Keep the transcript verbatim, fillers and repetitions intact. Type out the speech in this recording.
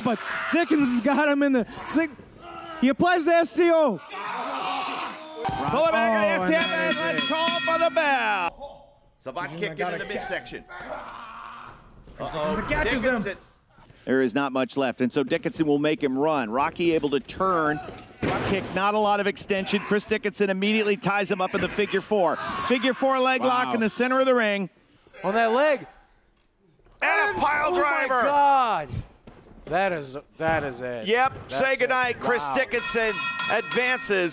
But Dickinson's got him in the six. He applies the S T O. Pull it back in the S T O and let's call for the bell. Savant kick into the midsection. Uh-oh, catches him. Dickinson. There is not much left, and so Dickinson will make him run. Rocky able to turn. Drop kick, not a lot of extension. Chris Dickinson immediately ties him up in the figure four. Figure four leg wow. lock in the center of the ring. On that leg. And, and a pile oh driver. Oh, my God. That is, that is it. Yep, That's say goodnight. it. Chris wow. Dickinson advances.